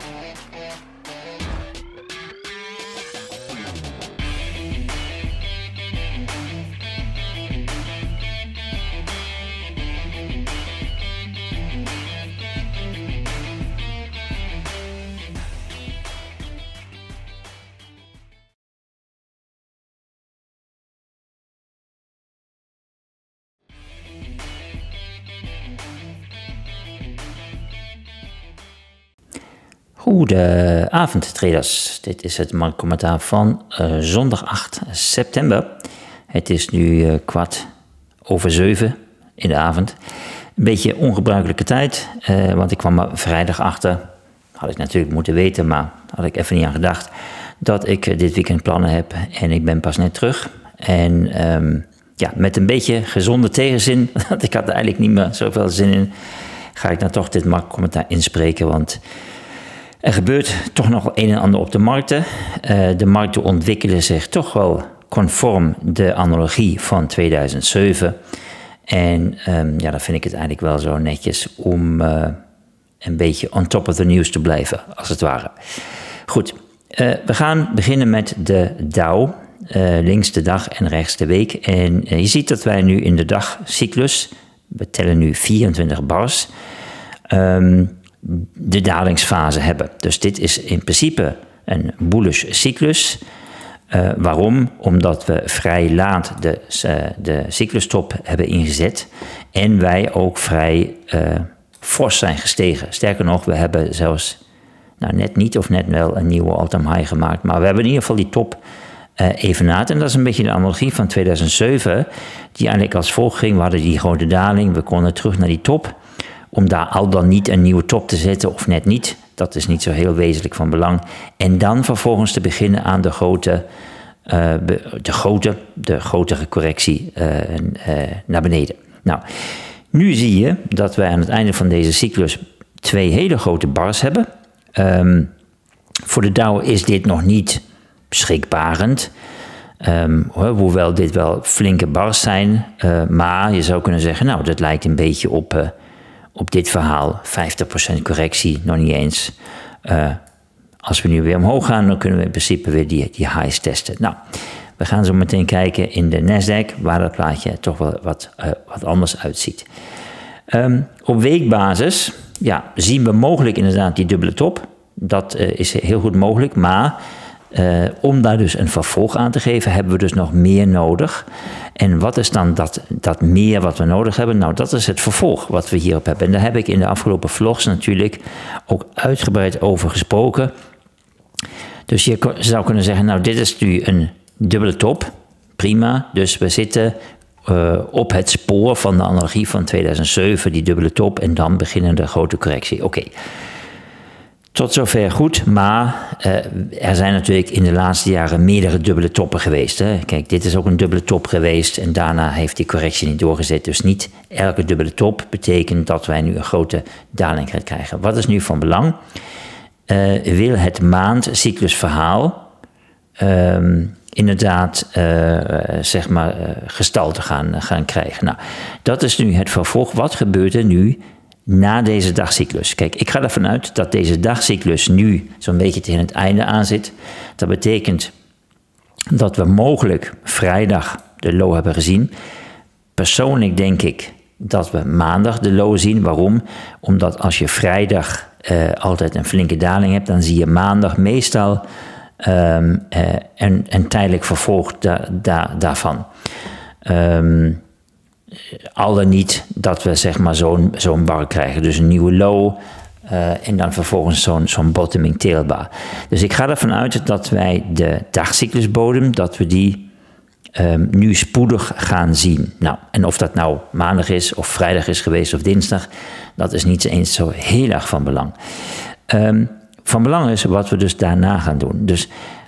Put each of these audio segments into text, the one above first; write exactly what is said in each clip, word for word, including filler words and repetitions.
Goedenavond traders, dit is het marktcommentaar van uh, zondag acht september. Het is nu uh, kwart over zeven in de avond. Een beetje ongebruikelijke tijd, uh, want ik kwam er vrijdag achter. Had ik natuurlijk moeten weten, maar had ik even niet aan gedacht. Dat ik uh, dit weekend plannen heb en ik ben pas net terug. En um, ja, met een beetje gezonde tegenzin, want ik had er eigenlijk niet meer zoveel zin in, ga ik dan toch dit marktcommentaar inspreken, want er gebeurt toch nog een en ander op de markten. Uh, de markten ontwikkelen zich toch wel conform de analogie van tweeduizend zeven. En um, ja, dan vind ik het eigenlijk wel zo netjes om uh, een beetje on top of the news te blijven, als het ware. Goed, uh, we gaan beginnen met de Dow. Uh, links de dag en rechts de week. En uh, je ziet dat wij nu in de dagcyclus, we tellen nu vierentwintig bars, um, de dalingsfase hebben. Dus dit is in principe een bullish cyclus. Uh, waarom? Omdat we vrij laat de, uh, de cyclustop hebben ingezet en wij ook vrij uh, fors zijn gestegen. Sterker nog, we hebben zelfs nou, net niet of net wel een nieuwe all-time high gemaakt, maar we hebben in ieder geval die top uh, evenaard. En dat is een beetje de analogie van tweeduizend zeven, die eigenlijk als volgt ging. We hadden die grote daling, we konden terug naar die top. Om daar al dan niet een nieuwe top te zetten of net niet. Dat is niet zo heel wezenlijk van belang. En dan vervolgens te beginnen aan de grote, uh, de grote, de grotere correctie uh, uh, naar beneden. Nou, nu zie je dat wij aan het einde van deze cyclus twee hele grote bars hebben. Um, voor de Dow is dit nog niet schrikbarend. Um, hoewel dit wel flinke bars zijn. Uh, maar je zou kunnen zeggen, nou, dat lijkt een beetje op... Uh, Op dit verhaal, vijftig procent correctie, nog niet eens. Uh, als we nu weer omhoog gaan, dan kunnen we in principe weer die, die highs testen. Nou, we gaan zo meteen kijken in de Nasdaq, waar dat plaatje toch wel wat, uh, wat anders uitziet. Um, op weekbasis ja, zien we mogelijk inderdaad die dubbele top. Dat uh, is heel goed mogelijk, maar uh, om daar dus een vervolg aan te geven, hebben we dus nog meer nodig. En wat is dan dat, dat meer wat we nodig hebben? Nou, dat is het vervolg wat we hierop hebben. En daar heb ik in de afgelopen vlogs natuurlijk ook uitgebreid over gesproken. Dus je zou kunnen zeggen, nou, dit is nu een dubbele top. Prima, dus we zitten uh, op het spoor van de analogie van tweeduizend zeven, die dubbele top. En dan beginnen de grote correctie. Oké. Okay. Tot zover goed, maar uh, er zijn natuurlijk in de laatste jaren meerdere dubbele toppen geweest. Hè. Kijk, dit is ook een dubbele top geweest en daarna heeft die correctie niet doorgezet. Dus niet elke dubbele top betekent dat wij nu een grote daling gaan krijgen. Wat is nu van belang? Uh, wil het maandcyclusverhaal um, inderdaad uh, zeg maar, uh, gestalte gaan, gaan krijgen? Nou, dat is nu het vervolg. Wat gebeurt er nu na deze dagcyclus? Kijk, ik ga ervan uit dat deze dagcyclus nu zo'n beetje tegen het einde aan zit. Dat betekent dat we mogelijk vrijdag de low hebben gezien. Persoonlijk denk ik dat we maandag de low zien. Waarom? Omdat als je vrijdag uh, altijd een flinke daling hebt, dan zie je maandag meestal um, uh, een, een tijdelijk vervolg da, da, daarvan. Um, Al dan niet dat we zeg maar zo'n zo'n bar krijgen, dus een nieuwe low uh, en dan vervolgens zo'n zo'n bottoming tailbar. Dus ik ga ervan uit dat wij de dagcyclusbodem, dat we die um, nu spoedig gaan zien. Nou, en of dat nou maandag is of vrijdag is geweest of dinsdag, dat is niet eens zo heel erg van belang. Um, van belang is wat we dus daarna gaan doen. Dus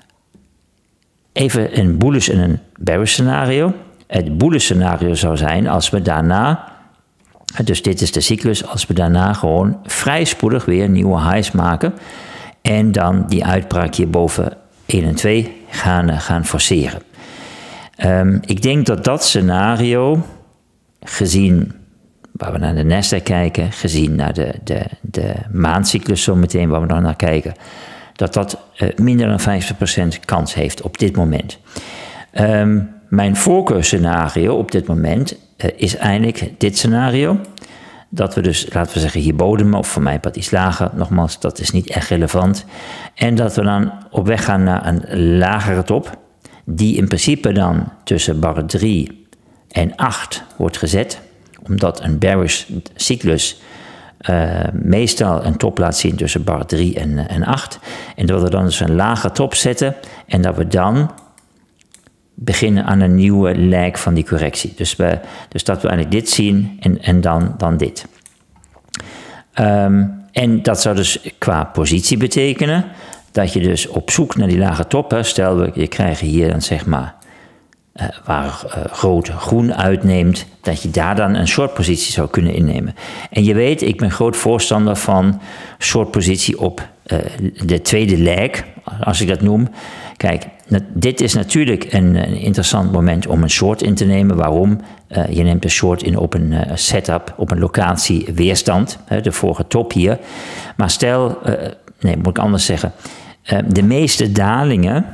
even een bullish en een bearish scenario. Het bullish scenario zou zijn als we daarna, dus dit is de cyclus, als we daarna gewoon vrij spoedig weer nieuwe highs maken en dan die uitbraak hier boven één en twee gaan, gaan forceren. Um, ik denk dat dat scenario, gezien waar we naar de Nasdaq kijken, gezien naar de, de, de maandcyclus zometeen, waar we dan naar kijken, dat dat uh, minder dan vijftig procent kans heeft op dit moment. Um, mijn voorkeurscenario op dit moment uh, is eigenlijk dit scenario. Dat we dus, laten we zeggen, hier bodemen, of voor mij wat iets lager. Nogmaals, dat is niet echt relevant. En dat we dan op weg gaan naar een lagere top, die in principe dan tussen bar drie en acht wordt gezet. Omdat een bearish cyclus uh, meestal een top laat zien tussen bar drie en, en acht. En dat we dan dus een lage top zetten en dat we dan beginnen aan een nieuwe leg van die correctie. Dus, we, dus dat we eigenlijk dit zien en, en dan, dan dit. Um, en dat zou dus qua positie betekenen dat je dus op zoek naar die lage top, hè, stel we, je krijgt hier dan zeg maar uh, waar uh, groot groen uitneemt, dat je daar dan een short positie zou kunnen innemen. En je weet, ik ben groot voorstander van short positie op uh, de tweede leg, als ik dat noem. Kijk, dit is natuurlijk een, een interessant moment om een short in te nemen. Waarom? Uh, je neemt een short in op een uh, setup, op een locatie weerstand, hè, de vorige top hier. Maar stel, uh, nee, moet ik anders zeggen. Uh, de meeste dalingen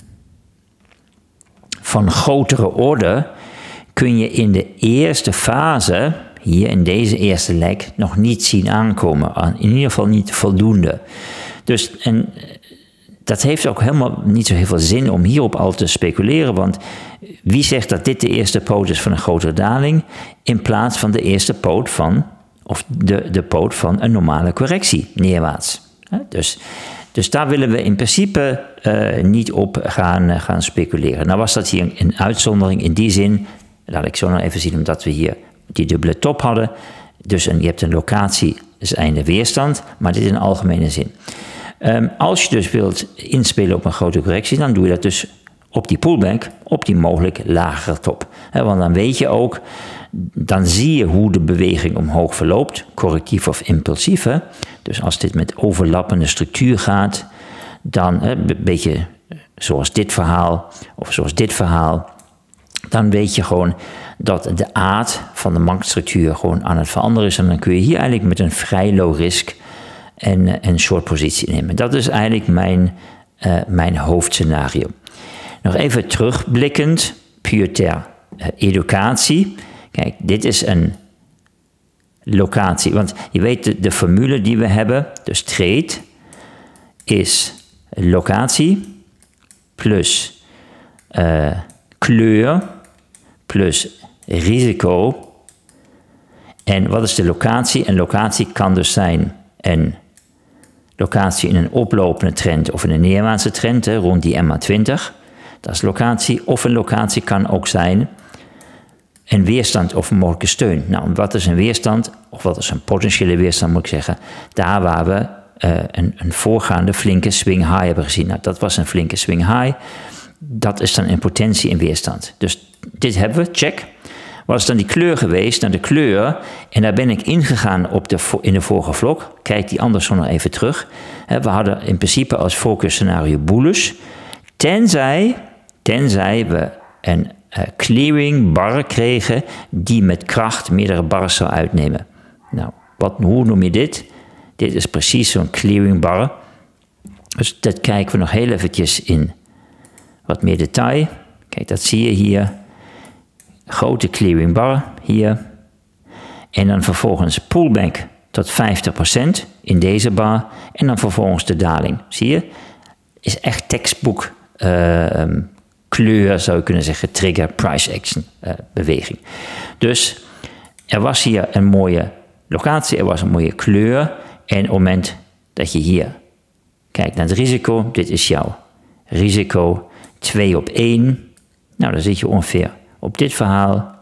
van grotere orde kun je in de eerste fase, hier in deze eerste leg, nog niet zien aankomen. In ieder geval niet voldoende. Dus en dat heeft ook helemaal niet zo heel veel zin om hierop al te speculeren, want wie zegt dat dit de eerste poot is van een grotere daling, in plaats van de eerste poot van, of de, de poot van een normale correctie, neerwaarts. Dus, dus daar willen we in principe uh, niet op gaan, uh, gaan speculeren. Nou was dat hier een uitzondering in die zin, laat ik zo nog even zien, omdat we hier die dubbele top hadden. Dus een, je hebt een locatie, dus einde weerstand, maar dit in een algemene zin. Um, als je dus wilt inspelen op een grote correctie, dan doe je dat dus op die pullback, op die mogelijk lagere top. He, want dan weet je ook, dan zie je hoe de beweging omhoog verloopt, correctief of impulsief. Hè? Dus als dit met overlappende structuur gaat, dan een beetje zoals dit verhaal, of zoals dit verhaal, dan weet je gewoon dat de aard van de marktstructuur gewoon aan het veranderen is. En dan kun je hier eigenlijk met een vrij low risk en een short positie nemen. Dat is eigenlijk mijn, uh, mijn hoofdscenario. Nog even terugblikkend, puur ter uh, educatie. Kijk, dit is een locatie. Want je weet, de, de formule die we hebben, dus trade, is locatie plus uh, kleur plus risico. En wat is de locatie? Een locatie kan dus zijn een locatie in een oplopende trend of in een neerwaartse trend, hè, rond die M A twintig. Dat is locatie. Of een locatie kan ook zijn een weerstand of een mogelijke steun. Nou, wat is een weerstand? Of wat is een potentiële weerstand, moet ik zeggen? Daar waar we uh, een, een voorgaande flinke swing high hebben gezien. Nou, dat was een flinke swing high. Dat is dan in potentie een weerstand. Dus dit hebben we, check. Wat is dan die kleur geweest? Nou, de kleur, en daar ben ik ingegaan op de, in de vorige vlog. Kijk die anders nog even terug. We hadden in principe als focusscenario bullish. Tenzij, tenzij we een uh, clearing bar kregen die met kracht meerdere bars zou uitnemen. Nou, wat, hoe noem je dit? Dit is precies zo'n clearing bar. Dus dat kijken we nog heel eventjes in wat meer detail. Kijk, dat zie je hier. Grote clearing bar hier. En dan vervolgens pullback tot vijftig procent in deze bar. En dan vervolgens de daling. Zie je? Is echt tekstboek uh, kleur, zou je kunnen zeggen, trigger price action uh, beweging. Dus er was hier een mooie locatie, er was een mooie kleur. En op het moment dat je hier kijkt naar het risico, dit is jouw risico twee op één. Nou, dan zit je ongeveer op dit verhaal.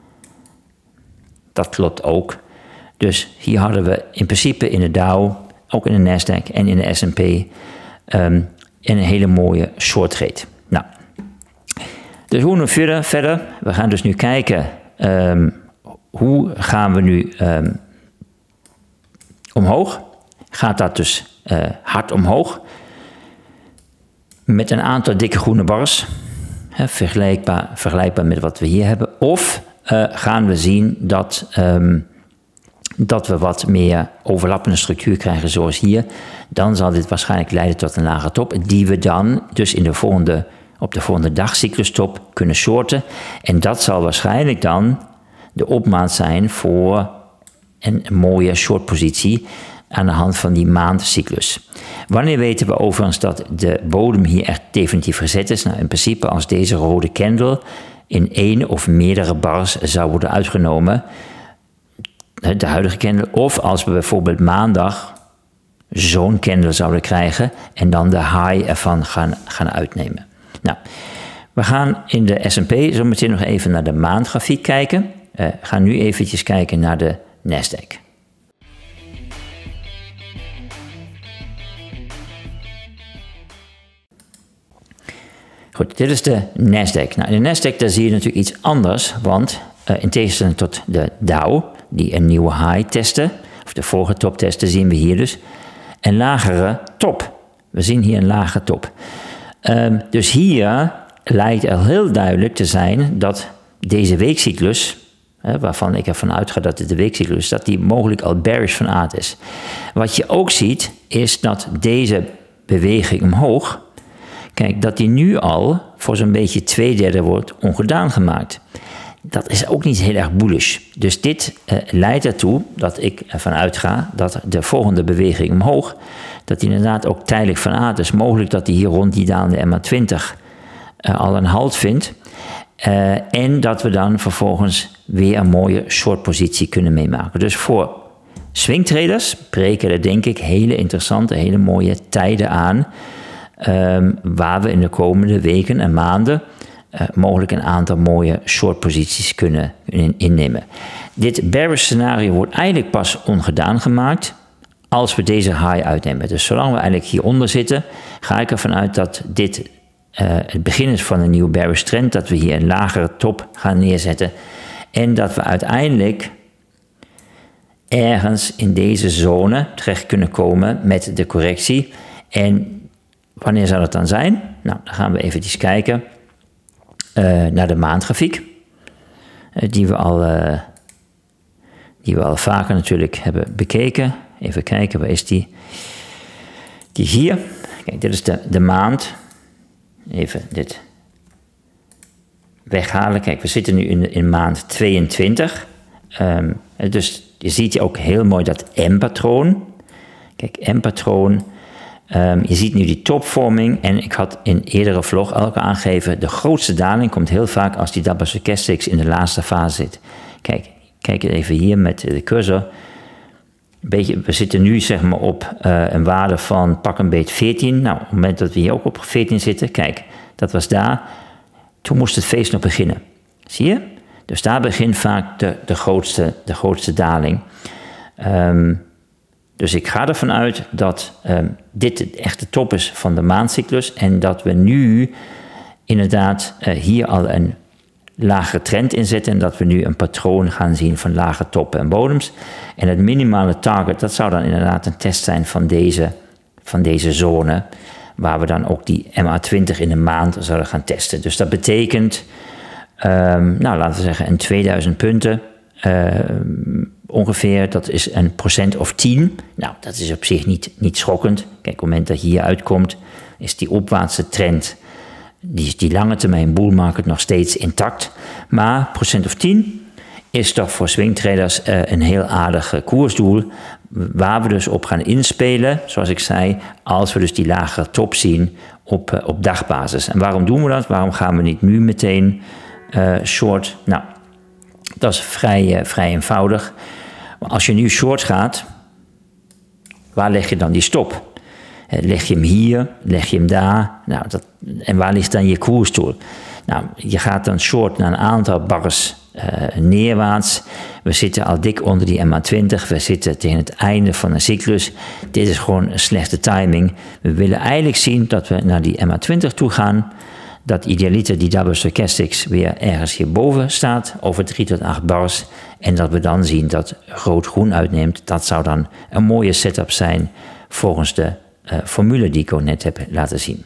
Dat klopt ook. Dus hier hadden we in principe in de Dow, ook in de Nasdaq en in de S en P um, een hele mooie short trade. Nou, dus hoe nu verder? verder? We gaan dus nu kijken um, hoe gaan we nu um, omhoog. Gaat dat dus uh, hard omhoog met een aantal dikke groene bars. He, vergelijkbaar, vergelijkbaar met wat we hier hebben. Of uh, gaan we zien dat um, dat we wat meer overlappende structuur krijgen zoals hier, dan zal dit waarschijnlijk leiden tot een lage top, die we dan dus in de volgende, op de volgende dagcyclustop kunnen shorten. En dat zal waarschijnlijk dan de opmaat zijn voor een mooie shortpositie aan de hand van die maandcyclus. Wanneer weten we overigens dat de bodem hier echt definitief gezet is? Nou, in principe als deze rode candle in één of meerdere bars zou worden uitgenomen, de huidige candle, of als we bijvoorbeeld maandag zo'n candle zouden krijgen en dan de high ervan gaan, gaan uitnemen. Nou, we gaan in de S en P zo meteen nog even naar de maandgrafiek kijken. We uh, gaan nu eventjes kijken naar de Nasdaq. Goed, dit is de Nasdaq. Nou, in de Nasdaq daar zie je natuurlijk iets anders, want uh, in tegenstelling tot de Dow, die een nieuwe high testte, of de vorige top testte, zien we hier dus een lagere top. We zien hier een lage top. Um, dus hier lijkt al heel duidelijk te zijn dat deze weekcyclus, hè, waarvan ik ervan uitga dat het de weekcyclus is, dat die mogelijk al bearish van aard is. Wat je ook ziet, is dat deze beweging omhoog, kijk, dat die nu al voor zo'n beetje twee derde wordt ongedaan gemaakt. Dat is ook niet heel erg bullish. Dus dit uh, leidt ertoe dat ik ervan uitga dat de volgende beweging omhoog, dat die inderdaad ook tijdelijk van aard is. Mogelijk dat die hier rond die dalende M A twintig uh, al een halt vindt. Uh, en dat we dan vervolgens weer een mooie shortpositie kunnen meemaken. Dus voor swingtraders breken er denk ik hele interessante, hele mooie tijden aan. Um, waar we in de komende weken en maanden uh, mogelijk een aantal mooie shortposities kunnen in, innemen. Dit bearish scenario wordt eigenlijk pas ongedaan gemaakt als we deze high uitnemen. Dus zolang we eigenlijk hieronder zitten, ga ik ervan uit dat dit uh, het begin is van een nieuwe bearish trend, dat we hier een lagere top gaan neerzetten en dat we uiteindelijk ergens in deze zone terecht kunnen komen met de correctie. En wanneer zou dat dan zijn? Nou, dan gaan we eventjes kijken uh, naar de maandgrafiek, uh, die, we al, uh, die we al vaker natuurlijk hebben bekeken. Even kijken, waar is die? Die hier. Kijk, dit is de, de maand. Even dit weghalen. Kijk, we zitten nu in, in maand tweeëntwintig. Um, dus je ziet ook heel mooi dat M-patroon. Kijk, M-patroon. Um, je ziet nu die topvorming en ik had in eerdere vlog ook aangegeven, de grootste daling komt heel vaak als die double stochastics in de laatste fase zit. Kijk, kijk even hier met de cursor. Beetje, we zitten nu zeg maar op uh, een waarde van pak een beet veertien. Nou, op het moment dat we hier ook op veertien zitten, kijk, dat was daar. Toen moest het feest nog beginnen. Zie je? Dus daar begint vaak de, de, grootste, de grootste daling. Um, Dus ik ga ervan uit dat um, dit de echte top is van de maandcyclus en dat we nu inderdaad uh, hier al een lagere trend in zetten en dat we nu een patroon gaan zien van lage toppen en bodems. En het minimale target, dat zou dan inderdaad een test zijn van deze, van deze zone, waar we dan ook die M A twintig in de maand zouden gaan testen. Dus dat betekent, um, nou laten we zeggen, een tweeduizend punten. Uh, ongeveer, dat is een procent of tien. Nou, dat is op zich niet, niet schokkend. Kijk, op het moment dat je hier uitkomt, is die opwaartse trend, die, die lange termijn bull market nog steeds intact. Maar procent of tien is toch voor swingtraders uh, een heel aardig uh, koersdoel, waar we dus op gaan inspelen, zoals ik zei, als we dus die lagere top zien op, uh, op dagbasis. En waarom doen we dat? Waarom gaan we niet nu meteen uh, short? Nou, dat is vrij, uh, vrij eenvoudig. Maar als je nu short gaat, waar leg je dan die stop? Uh, leg je hem hier? Leg je hem daar? Nou, dat, en waar ligt dan je koersdoel? Nou, je gaat dan short naar een aantal bars uh, neerwaarts. We zitten al dik onder die M A twintig. We zitten tegen het einde van een cyclus. Dit is gewoon een slechte timing. We willen eigenlijk zien dat we naar die M A twintig toe gaan. Dat idealiter die double stochastics weer ergens hierboven staat, over drie tot acht bars. En dat we dan zien dat rood-groen uitneemt. Dat zou dan een mooie setup zijn volgens de uh, formule die ik ook net heb laten zien.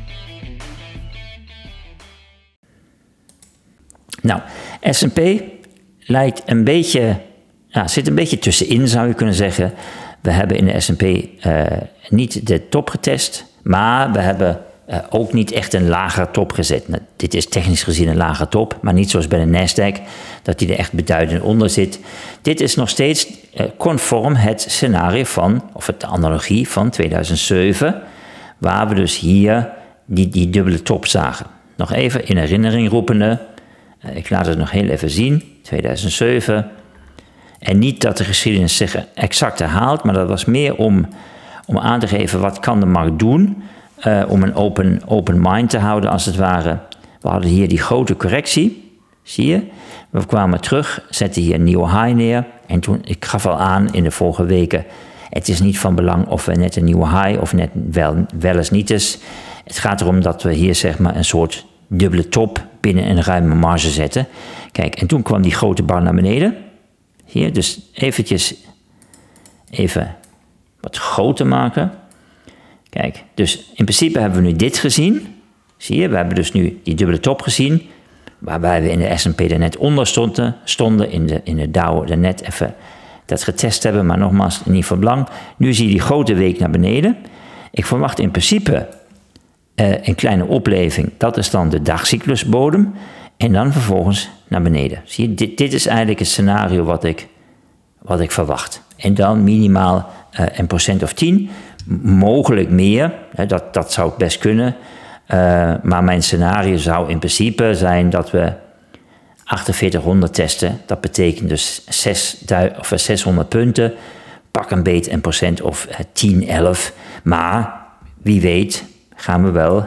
Nou, S en P lijkt een beetje, ja, zit een beetje tussenin zou je kunnen zeggen. We hebben in de S en P uh, niet de top getest, maar we hebben uh, ook niet echt een lagere top gezet. Nou, dit is technisch gezien een lagere top, maar niet zoals bij de Nasdaq, dat die er echt beduidend onder zit. Dit is nog steeds uh, conform het scenario van, of het analogie van tweeduizend zeven, waar we dus hier die, die dubbele top zagen. Nog even in herinnering roepende, uh, ik laat het nog heel even zien, tweeduizend zeven. En niet dat de geschiedenis zich exact herhaalt, maar dat was meer om, om aan te geven wat kan de markt doen, uh, om een open, open mind te houden als het ware. We hadden hier die grote correctie, zie je. We kwamen terug, zetten hier een nieuwe high neer. En toen, ik gaf al aan in de vorige weken, het is niet van belang of we net een nieuwe high of net wel, wel eens niet is. Het gaat erom dat we hier zeg maar een soort dubbele top binnen een ruime marge zetten. Kijk, en toen kwam die grote bar naar beneden. Hier, dus eventjes even wat groter maken. Kijk, dus in principe hebben we nu dit gezien. Zie je, we hebben dus nu die dubbele top gezien. Waarbij we in de S en P er net onder stonden. stonden in, de, in de Dow er net even dat getest hebben. Maar nogmaals, niet van belang. Nu zie je die grote week naar beneden. Ik verwacht in principe uh, een kleine opleving. Dat is dan de dagcyclusbodem. En dan vervolgens naar beneden. Zie je, dit, dit is eigenlijk het scenario wat ik, wat ik verwacht. En dan minimaal uh, een procent of tien. Mogelijk meer. Hè, dat, dat zou best kunnen. Uh, maar mijn scenario zou in principe zijn dat we achtenveertighonderd testen. Dat betekent dus zeshonderd punten. Pak een beet een procent of uh, tien, elf. Maar wie weet gaan we wel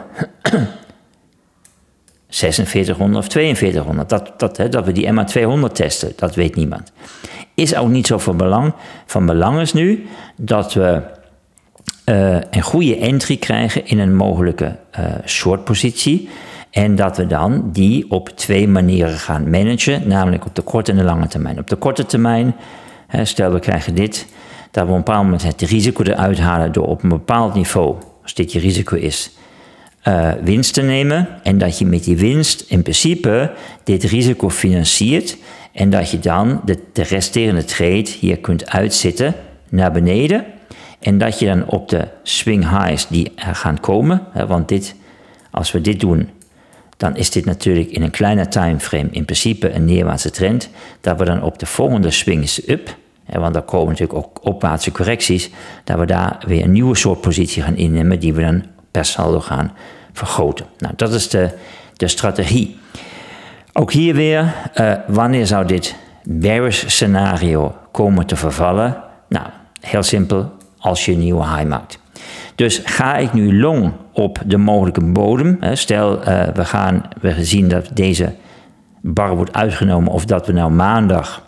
zesenveertighonderd of tweeënveertighonderd. Dat, dat, hè, dat we die M A tweehonderd testen, dat weet niemand. Is ook niet zo van belang. Van belang is nu dat we uh, een goede entry krijgen in een mogelijke uh, shortpositie. En dat we dan die op twee manieren gaan managen. Namelijk op de korte en de lange termijn. Op de korte termijn, hè, stel we krijgen dit. Dat we op een bepaald moment het risico eruit halen door op een bepaald niveau, als dit je risico is, Uh, winst te nemen en dat je met die winst in principe dit risico financiert en dat je dan de, de resterende trade hier kunt uitzitten naar beneden en dat je dan op de swing highs die er gaan komen, hè, want dit, als we dit doen, dan is dit natuurlijk in een kleine timeframe in principe een neerwaartse trend, dat we dan op de volgende swings up, hè, want dan komen natuurlijk ook opwaartse correcties, dat we daar weer een nieuwe soort positie gaan innemen die we dan per saldo gaan vergroten. Nou, dat is de, de strategie. Ook hier weer, uh, wanneer zou dit bearish scenario komen te vervallen? Nou, heel simpel, als je een nieuwe high maakt. Dus ga ik nu long op de mogelijke bodem? Hè, stel, uh, we, gaan, we zien dat deze bar wordt uitgenomen of dat we nou maandag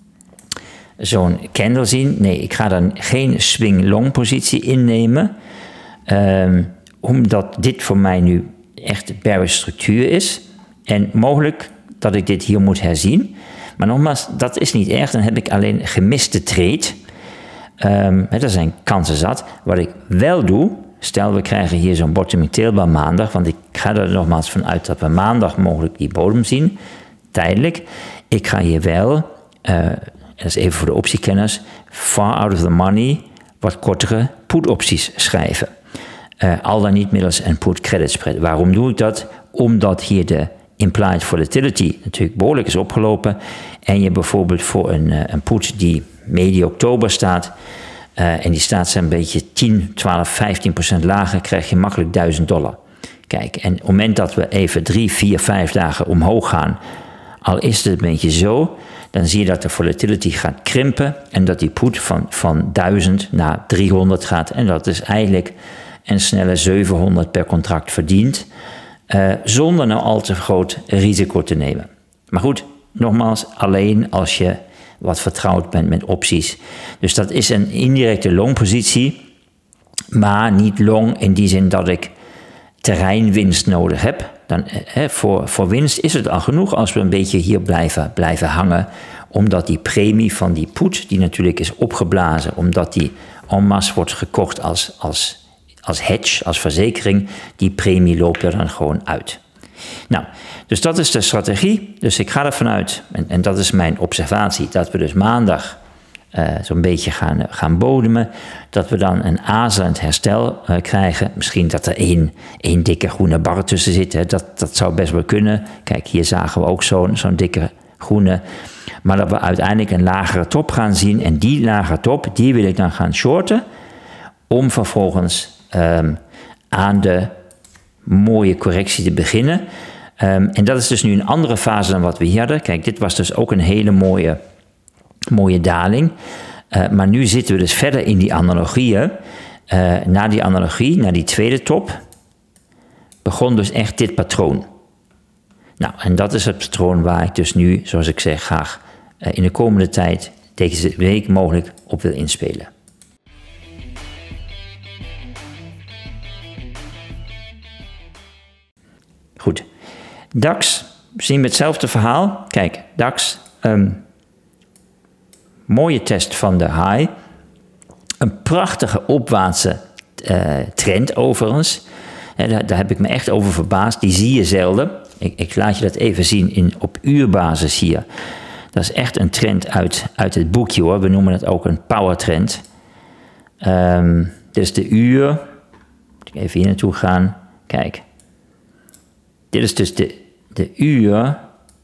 zo'n candle zien. Nee, ik ga dan geen swing long positie innemen. Um, omdat dit voor mij nu echt bearish structuur is. En mogelijk dat ik dit hier moet herzien. Maar nogmaals, dat is niet erg. Dan heb ik alleen gemiste trade. Um, er zijn kansen zat. Wat ik wel doe, stel we krijgen hier zo'n bottoming tailbar maandag. Want ik ga er nogmaals van uit dat we maandag mogelijk die bodem zien. Tijdelijk. Ik ga hier wel, uh, dat is even voor de optiekenners, far out of the money wat kortere put opties schrijven. Uh, al dan niet middels een put credit spread. Waarom doe ik dat? Omdat hier de implied volatility natuurlijk behoorlijk is opgelopen. En je bijvoorbeeld voor een, uh, een put die medio oktober staat. Uh, en die staat een beetje tien, twaalf, vijftien procent lager. Krijg je makkelijk duizend dollar. Kijk, en op het moment dat we even drie, vier, vijf dagen omhoog gaan. Al is het een beetje zo. Dan zie je dat de volatility gaat krimpen. En dat die put van, van duizend naar driehonderd gaat. En dat is eigenlijk en snelle zevenhonderd per contract verdient, uh, zonder nou al te groot risico te nemen. Maar goed, nogmaals, alleen als je wat vertrouwd bent met opties. Dus dat is een indirecte long positie, maar niet long in die zin dat ik terreinwinst nodig heb. Dan, hè, voor, voor winst is het al genoeg als we een beetje hier blijven, blijven hangen, omdat die premie van die put, die natuurlijk is opgeblazen, omdat die en masse wordt gekocht als, als, als hedge, als verzekering, die premie loopt er dan gewoon uit. Nou, dus dat is de strategie. Dus ik ga ervan uit, en, en dat is mijn observatie, dat we dus maandag uh, zo'n beetje gaan, uh, gaan bodemen. Dat we dan een azelend herstel uh, krijgen. Misschien dat er één, één dikke groene bar tussen zit. Hè. Dat, dat zou best wel kunnen. Kijk, hier zagen we ook zo'n zo'n dikke groene. Maar dat we uiteindelijk een lagere top gaan zien. En die lagere top, die wil ik dan gaan shorten. Om vervolgens um, aan de mooie correctie te beginnen. Um, en dat is dus nu een andere fase dan wat we hier hadden. Kijk, dit was dus ook een hele mooie, mooie daling. Uh, maar nu zitten we dus verder in die analogieën. Uh, na die analogie, na die tweede top, begon dus echt dit patroon. Nou, en dat is het patroon waar ik dus nu, zoals ik zeg, graag uh, in de komende tijd, deze week mogelijk op wil inspelen. Goed, DAX, zien we hetzelfde verhaal. Kijk, DAX, um, mooie test van de high. Een prachtige opwaartse uh, trend overigens. Ja, daar, daar heb ik me echt over verbaasd. Die zie je zelden. Ik, ik laat je dat even zien in, op uurbasis hier. Dat is echt een trend uit, uit het boekje hoor. We noemen het ook een power trend. Um, dus de uur. Moet ik even hier naartoe gaan. Kijk. Dit is dus de, de uur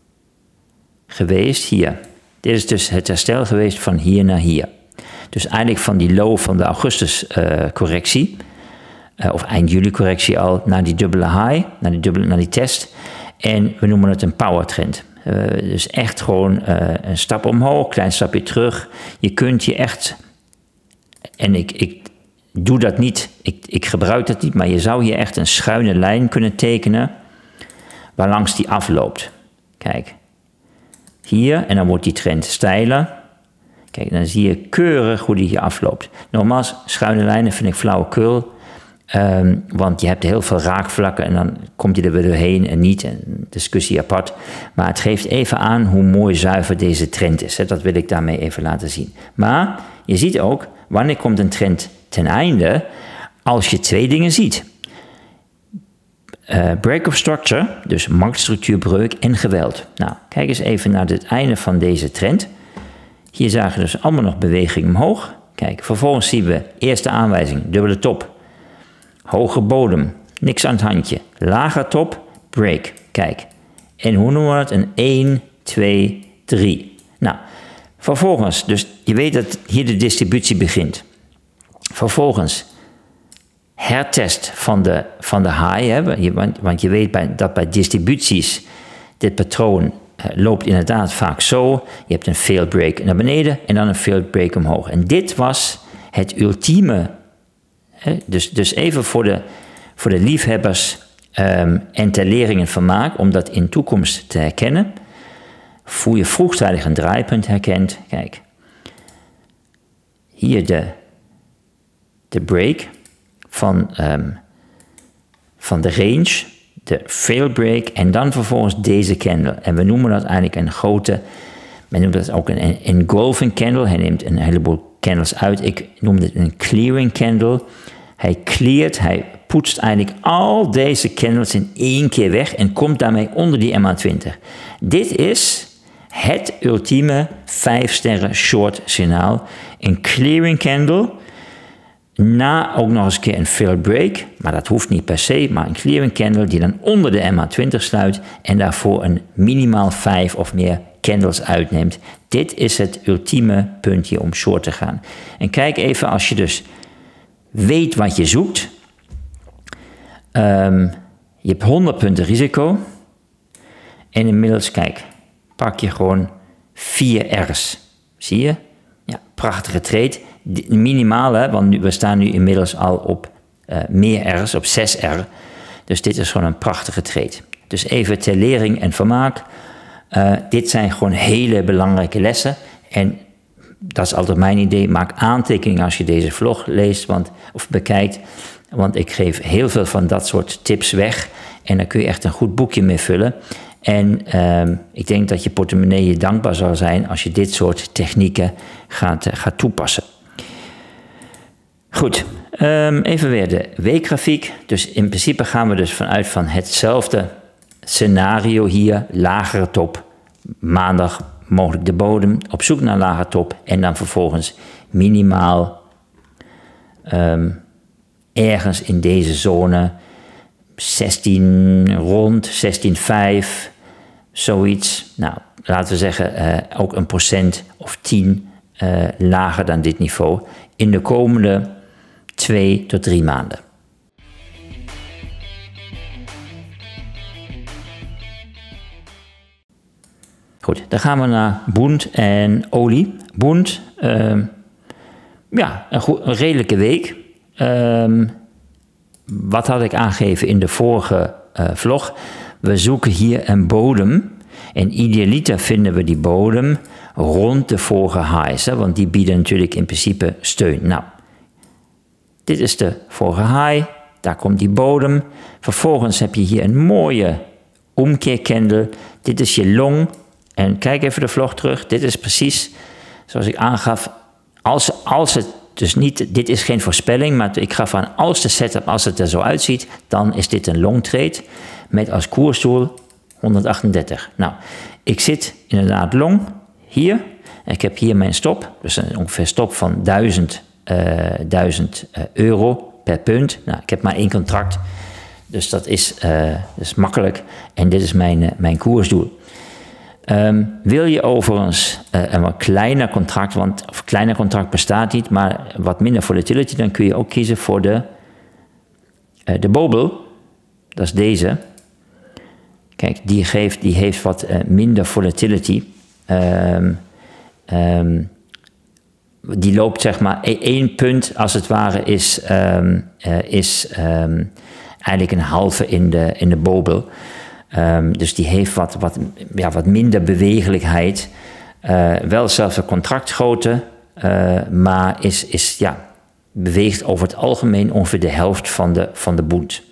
geweest hier. Dit is dus het herstel geweest van hier naar hier. Dus eigenlijk van die low van de augustus uh, correctie. Uh, of eind juli correctie al naar die dubbele high. Naar die, dubbele, naar die test. En we noemen het een power trend. Uh, dus echt gewoon uh, een stap omhoog, klein stapje terug. Je kunt je echt... En ik... ik doe dat niet, ik, ik gebruik dat niet, maar je zou hier echt een schuine lijn kunnen tekenen waarlangs die afloopt. Kijk, hier, en dan wordt die trend steiler. Kijk, dan zie je keurig hoe die hier afloopt. Nogmaals, schuine lijnen vind ik flauwekul, um, want je hebt heel veel raakvlakken en dan komt je er weer doorheen en niet, een discussie apart. Maar het geeft even aan hoe mooi zuiver deze trend is. Hè. Dat wil ik daarmee even laten zien. Maar je ziet ook, wanneer komt een trend ten einde, als je twee dingen ziet. Uh, break of structure, dus marktstructuurbreuk en geweld. Nou, kijk eens even naar het einde van deze trend. Hier zagen we dus allemaal nog beweging omhoog. Kijk, vervolgens zien we eerste aanwijzing, dubbele top. Hoge bodem, niks aan het handje. Lager top, break. Kijk, en hoe noemen we het? Een één, twee, drie. Nou, vervolgens, dus je weet dat hier de distributie begint. Vervolgens hertest van de, van de high, hè, want, want je weet bij, dat bij distributies dit patroon uh, loopt inderdaad vaak zo. Je hebt een failed break naar beneden en dan een failed break omhoog. En dit was het ultieme, hè, dus, dus even voor de, voor de liefhebbers um, en ter lering en vermaak, om dat in toekomst te herkennen. Hoe je vroegtijdig een draaipunt herkent, kijk. Hier de... de break van, um, van de range, de fail break en dan vervolgens deze candle. En we noemen dat eigenlijk een grote, men noemt dat ook een engulfing candle. Hij neemt een heleboel candles uit. Ik noem dit een clearing candle. Hij cleart, hij poetst eigenlijk al deze candles in één keer weg en komt daarmee onder die M A twintig. Dit is het ultieme vijf sterren short signaal. Een clearing candle. Na ook nog eens een keer een failed break, maar dat hoeft niet per se, maar een clearing candle die dan onder de M A twintig sluit en daarvoor een minimaal vijf of meer candles uitneemt. Dit is het ultieme puntje om short te gaan. En kijk even, als je dus weet wat je zoekt, um, je hebt honderd punten risico en inmiddels, kijk, pak je gewoon vier R's. Zie je? Ja, prachtige trade. Minimaal, hè, want nu, we staan nu inmiddels al op uh, meer R's, op zes R. Dus dit is gewoon een prachtige trade. Dus even ter lering en vermaak. Uh, dit zijn gewoon hele belangrijke lessen. En dat is altijd mijn idee. Maak aantekeningen als je deze vlog leest want, of bekijkt. Want ik geef heel veel van dat soort tips weg. En daar kun je echt een goed boekje mee vullen. En uh, ik denk dat je portemonnee je dankbaar zal zijn als je dit soort technieken gaat, uh, gaat toepassen. Goed, um, even weer de weekgrafiek. Dus in principe gaan we dus vanuit van hetzelfde scenario hier, lagere top, maandag mogelijk de bodem, op zoek naar lagere top en dan vervolgens minimaal um, ergens in deze zone zestien rond, zestien komma vijf, zoiets. Nou, laten we zeggen uh, ook een procent of tien uh, lager dan dit niveau in de komende twee tot drie maanden. Goed, dan gaan we naar Bund en olie. Bund, uh, ja, een, goed, een redelijke week. Um, wat had ik aangegeven in de vorige uh, vlog? We zoeken hier een bodem. En idealiter vinden we die bodem rond de vorige highs. Hè, want die bieden natuurlijk in principe steun. Nou, dit is de vorige high. Daar komt die bodem. Vervolgens heb je hier een mooie omkeercandle. Dit is je long. En kijk even de vlog terug. Dit is precies zoals ik aangaf. Als, als het dus niet, dit is geen voorspelling, maar ik gaf aan als de setup, als het er zo uitziet, dan is dit een long trade met als koersdoel honderdachtendertig. Nou, ik zit inderdaad long hier. Ik heb hier mijn stop, dus een ongeveer stop van duizend, uh, duizend uh, euro per punt. Nou, ik heb maar één contract, dus dat is, uh, dat is makkelijk. En dit is mijn, uh, mijn koersdoel. Um, wil je overigens uh, een wat kleiner contract, want of kleiner contract bestaat niet, maar wat minder volatility, dan kun je ook kiezen voor de, uh, de bobel. Dat is deze. Kijk, die, geeft, die heeft wat uh, minder volatility. Um, um, die loopt zeg maar één punt als het ware is, um, uh, is um, eigenlijk een halve in de, in de bobel. Um, dus die heeft wat, wat, ja, wat minder bewegelijkheid. Uh, wel zelfs een contractgrootte, uh, maar is, is, ja, beweegt over het algemeen ongeveer de helft van de, van de Bund.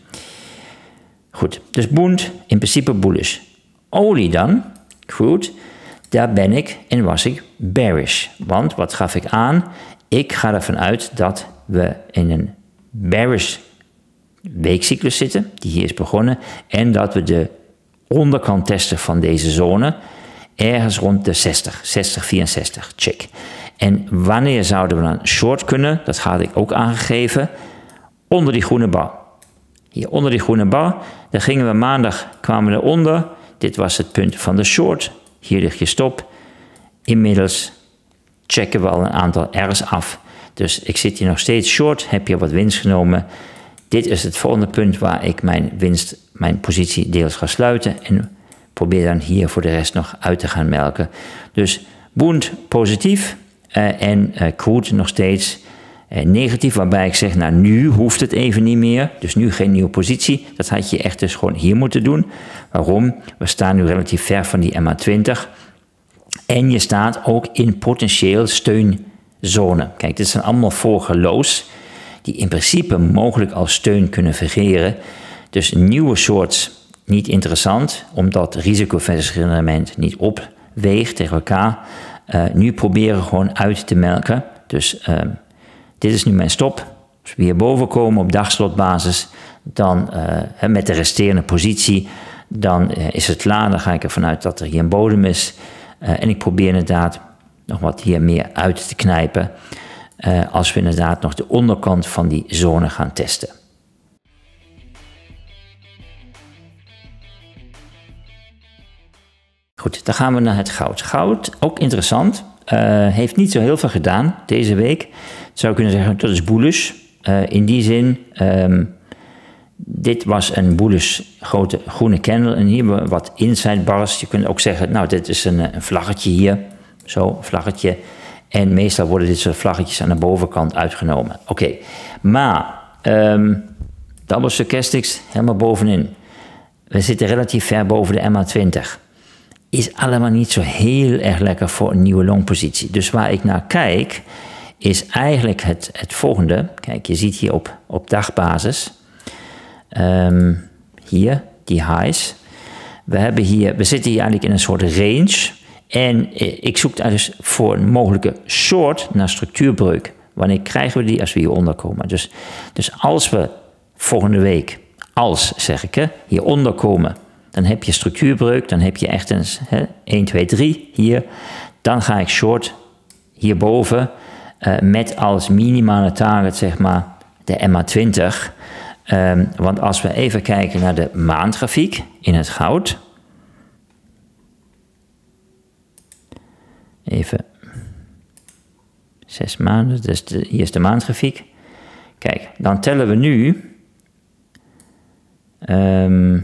Goed, dus Bund in principe bullish. Olie dan, goed, daar ben ik en was ik bearish. Want wat gaf ik aan? Ik ga ervan uit dat we in een bearish weekcyclus zitten, die hier is begonnen, en dat we de onderkant testen van deze zone ergens rond de zestig, zestig, vierenzestig, check. En wanneer zouden we dan short kunnen? Dat had ik ook aangegeven. Onder die groene bar. Hier onder die groene bar. Daar gingen we maandag, kwamen we eronder. Dit was het punt van de short. Hier ligt je stop. Inmiddels checken we al een aantal R's af. Dus ik zit hier nog steeds short. Heb je wat winst genomen? Dit is het volgende punt waar ik mijn winst, mijn positie deels ga sluiten. En probeer dan hier voor de rest nog uit te gaan melken. Dus Bund positief uh, en uh, crude nog steeds uh, negatief. Waarbij ik zeg, nou nu hoeft het even niet meer. Dus nu geen nieuwe positie. Dat had je echt dus gewoon hier moeten doen. Waarom? We staan nu relatief ver van die M A twintig. En je staat ook in potentieel steunzone. Kijk, dit zijn allemaal vorige lows die in principe mogelijk als steun kunnen fungeren. Dus nieuwe shorts niet interessant, omdat risico versus rendement niet opweegt tegen elkaar. Uh, nu proberen gewoon uit te melken. Dus uh, dit is nu mijn stop. Als we hierboven komen op dagslotbasis, dan uh, met de resterende positie, dan uh, is het klaar. Dan ga ik ervan uit dat er hier een bodem is. Uh, en ik probeer inderdaad nog wat hier meer uit te knijpen. Uh, als we inderdaad nog de onderkant van die zone gaan testen. Goed, dan gaan we naar het goud. Goud, ook interessant. Uh, heeft niet zo heel veel gedaan deze week. Zou kunnen zeggen, dat is bullish. Uh, in die zin, um, dit was een bullish grote groene candle. En hier hebben we wat inside bars. Je kunt ook zeggen, nou dit is een, een vlaggetje hier. Zo, een vlaggetje. En meestal worden dit soort vlaggetjes aan de bovenkant uitgenomen. Oké, okay. Maar um, double stochastics helemaal bovenin. We zitten relatief ver boven de M A twintig. Is allemaal niet zo heel erg lekker voor een nieuwe longpositie. Dus waar ik naar kijk, is eigenlijk het, het volgende. Kijk, je ziet hier op, op dagbasis. Um, hier, die highs. We, hebben hier, we zitten hier eigenlijk in een soort range. En ik zoek daar dus voor een mogelijke short naar structuurbreuk. Wanneer krijgen we die? Als we hieronder komen. Dus, dus als we volgende week, als zeg ik, hè, hieronder komen, dan heb je structuurbreuk, dan heb je echt een hè, één, twee, drie hier. Dan ga ik short hierboven uh, met als minimale target zeg maar de M A twintig. Um, want als we even kijken naar de maandgrafiek in het goud. Even zes maanden, dus de, hier is de maandgrafiek. Kijk, dan tellen we nu um,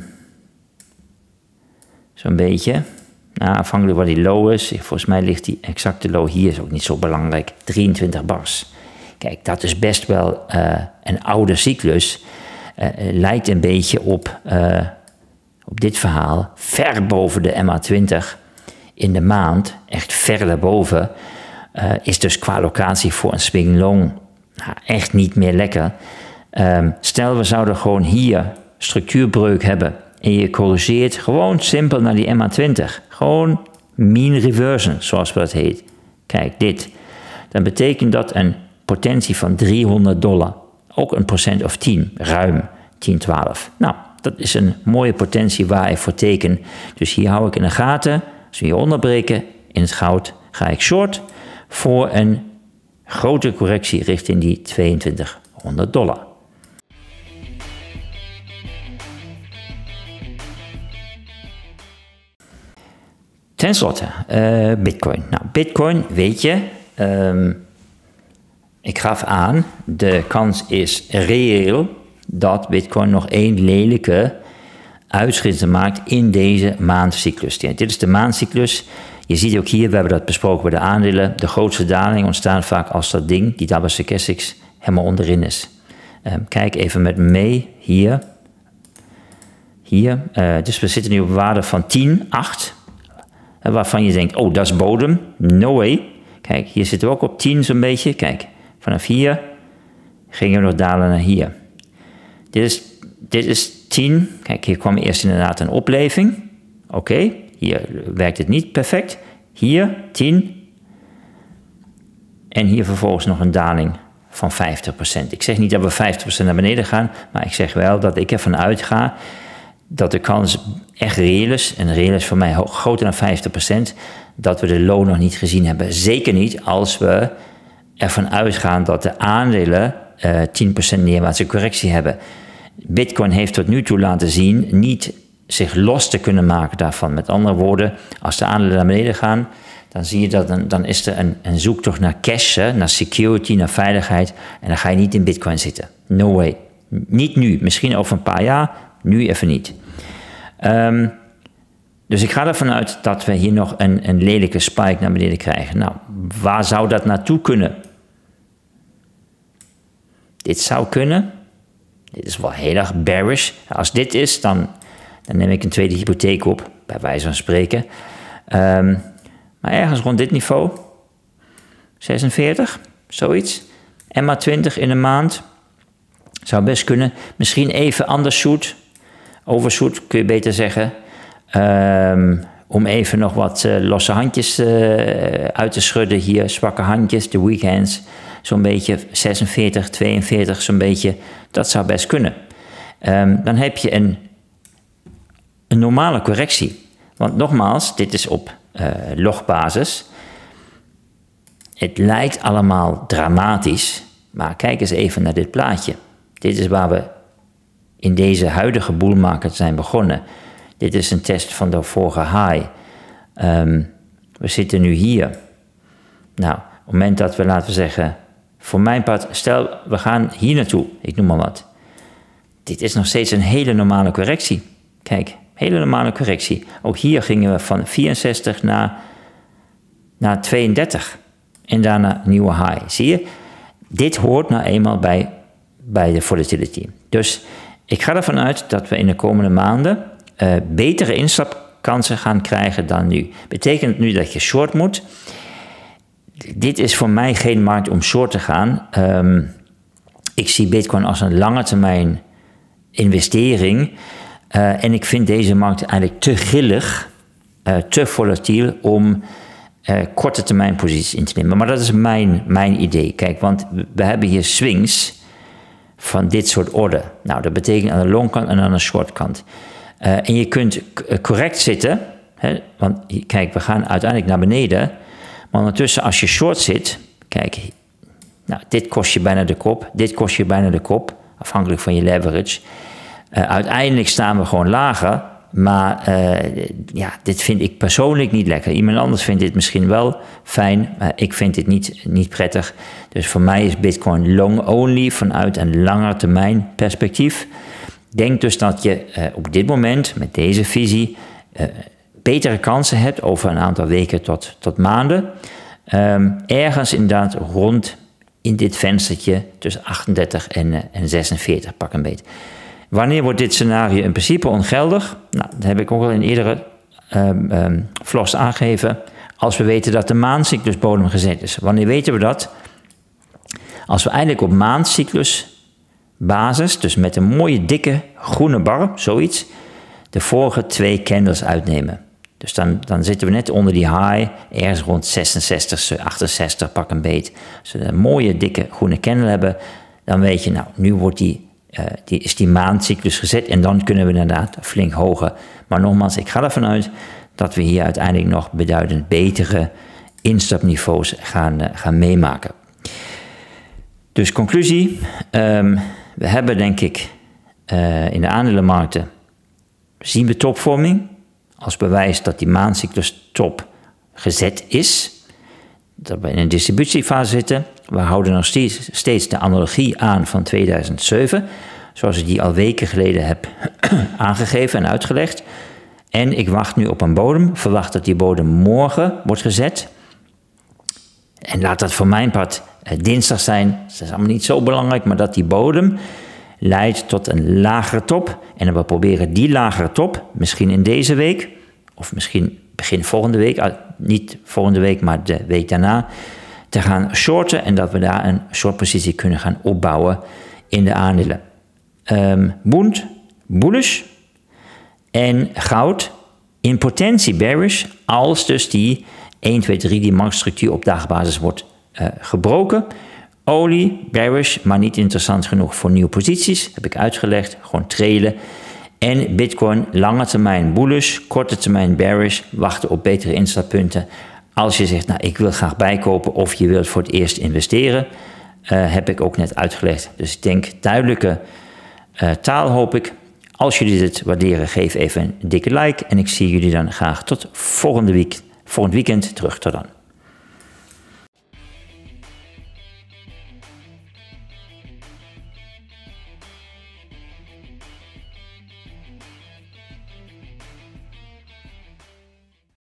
zo'n beetje, nou, afhankelijk waar die low is, volgens mij ligt die exacte low hier, is ook niet zo belangrijk, drieëntwintig bars. Kijk, dat is best wel uh, een oude cyclus, uh, lijkt een beetje op, uh, op dit verhaal, ver boven de M A twintig in de maand, echt ver daarboven, uh, is dus qua locatie voor een swing long nou, echt niet meer lekker. Um, stel we zouden gewoon hier structuurbreuk hebben en je corrigeert gewoon simpel naar die M A twintig. Gewoon mean reversion, zoals dat heet. Kijk, dit. Dan betekent dat een potentie van driehonderd dollar. Ook een procent of tien, ruim tien, twaalf. Nou, dat is een mooie potentie waar ik voor teken. Dus hier hou ik in de gaten. Als we hier onderbreken in het goud, ga ik short voor een grote correctie richting die tweeëntwintighonderd dollar. Ten slotte, uh, Bitcoin. Nou, Bitcoin, weet je, um, ik gaf aan, de kans is reëel dat Bitcoin nog één lelijke uitschieter maakt in deze maandcyclus. Dit is de maandcyclus. Je ziet ook hier, we hebben dat besproken bij de aandelen, de grootste daling ontstaat vaak als dat ding, die double stochastics, helemaal onderin is. Um, kijk even met me mee, hier. Hier, uh, dus we zitten nu op een waarde van tien, acht. Waarvan je denkt, oh, dat is bodem. No way. Kijk, hier zitten we ook op tien zo'n beetje. Kijk, vanaf hier gingen we nog dalen naar hier. Dit is, dit is tien. Kijk, hier kwam eerst inderdaad een opleving. Oké, okay. Hier werkt het niet perfect. Hier, tien. En hier vervolgens nog een daling van vijftig procent. Ik zeg niet dat we vijftig procent naar beneden gaan, maar ik zeg wel dat ik ervan uitga dat de kans echt reëel is, en reëel is voor mij groter dan vijftig procent, dat we de low nog niet gezien hebben. Zeker niet als we ervan uitgaan dat de aandelen uh, tien procent neerwaartse correctie hebben. Bitcoin heeft tot nu toe laten zien niet zich los te kunnen maken daarvan. Met andere woorden, als de aandelen naar beneden gaan, dan zie je dat dan, dan is er een, een zoektocht naar cash, hè, naar security, naar veiligheid, en dan ga je niet in Bitcoin zitten. No way. Niet nu, misschien over een paar jaar, nu even niet. Um, dus ik ga ervan uit dat we hier nog een, een lelijke spike naar beneden krijgen. Nou, waar zou dat naartoe kunnen? Dit zou kunnen. Dit is wel heel erg bearish. Als dit is, dan, dan neem ik een tweede hypotheek op, bij wijze van spreken. Um, maar ergens rond dit niveau, zesenveertig, zoiets. M A twintig in een maand, zou best kunnen. Misschien even undershoot. Overshoot kun je beter zeggen, um, om even nog wat uh, losse handjes uh, uit te schudden hier, zwakke handjes, de weekends, zo'n beetje zesenveertig, tweeënveertig, zo'n beetje, dat zou best kunnen. Um, dan heb je een, een normale correctie, want nogmaals, dit is op uh, logbasis, het lijkt allemaal dramatisch, maar kijk eens even naar dit plaatje. Dit is waar we in deze huidige bull market zijn begonnen. Dit is een test van de vorige high. Um, we zitten nu hier. Nou, op het moment dat we, laten we zeggen, voor mijn part, stel we gaan hier naartoe, ik noem maar wat. Dit is nog steeds een hele normale correctie. Kijk, hele normale correctie. Ook hier gingen we van vierenzestig naar, naar tweeëndertig. En daarna nieuwe high. Zie je? Dit hoort nou eenmaal bij, bij de volatility. Dus ik ga ervan uit dat we in de komende maanden uh, betere instapkansen gaan krijgen dan nu. Betekent nu dat je short moet? Dit is voor mij geen markt om short te gaan. Um, ik zie Bitcoin als een lange termijn investering. Uh, en ik vind deze markt eigenlijk te grillig, uh, te volatiel om uh, korte termijn posities in te nemen. Maar dat is mijn, mijn idee. Kijk, want we hebben hier swings van dit soort orde. Nou, dat betekent aan de longkant en aan de shortkant. Uh, en je kunt correct zitten, hè, want kijk, we gaan uiteindelijk naar beneden. Maar ondertussen, als je short zit, kijk, nou, dit kost je bijna de kop, dit kost je bijna de kop, afhankelijk van je leverage. Uh, uiteindelijk staan we gewoon lager, maar uh, ja, dit vind ik persoonlijk niet lekker. Iemand anders vindt dit misschien wel fijn, maar ik vind dit niet, niet prettig. Dus voor mij is Bitcoin long only vanuit een langer termijn perspectief. Denk dus dat je uh, op dit moment met deze visie uh, betere kansen hebt over een aantal weken tot, tot maanden. Um, ergens inderdaad rond in dit venstertje tussen achtendertig en, uh, en zesenveertig, pak een beet. Wanneer wordt dit scenario in principe ongeldig? Nou, dat heb ik ook al in eerdere um, um, vlogs aangegeven. Als we weten dat de maandcyclusbodem gezet is. Wanneer weten we dat? Als we eigenlijk op maandcyclusbasis, dus met een mooie dikke groene bar, zoiets, de vorige twee candles uitnemen. Dus dan, dan zitten we net onder die high, ergens rond zesenzestig, achtenzestig, pak een beet. Als we een mooie dikke groene candle hebben, dan weet je, nou, nu wordt die Uh, die, is die maandcyclus gezet en dan kunnen we inderdaad flink hoger. Maar nogmaals, ik ga ervan uit dat we hier uiteindelijk nog beduidend betere instapniveaus gaan, uh, gaan meemaken. Dus conclusie, um, we hebben denk ik uh, in de aandelenmarkten zien we topvorming als bewijs dat die maandcyclus top gezet is. Dat we in een distributiefase zitten. We houden nog steeds, steeds de analogie aan van tweeduizend zeven, zoals ik die al weken geleden heb aangegeven en uitgelegd. En ik wacht nu op een bodem, verwacht dat die bodem morgen wordt gezet. En laat dat voor mijn part eh, dinsdag zijn, dat is allemaal niet zo belangrijk, maar dat die bodem leidt tot een lagere top. En we proberen die lagere top, misschien in deze week, of misschien begin volgende week, niet volgende week, maar de week daarna, te gaan shorten en dat we daar een shortpositie kunnen gaan opbouwen in de aandelen. Um, Bund, bullish en goud in potentie bearish als dus die een, twee, drie die marktstructuur op dagbasis wordt uh, gebroken. Olie, bearish, maar niet interessant genoeg voor nieuwe posities, heb ik uitgelegd, gewoon trailen. En Bitcoin, lange termijn bullish, korte termijn bearish, wachten op betere instappunten. Als je zegt, nou ik wil graag bijkopen of je wilt voor het eerst investeren, uh, heb ik ook net uitgelegd. Dus ik denk duidelijke uh, taal hoop ik. Als jullie dit waarderen, geef even een dikke like. En ik zie jullie dan graag tot volgende week, volgend weekend terug. Tot dan.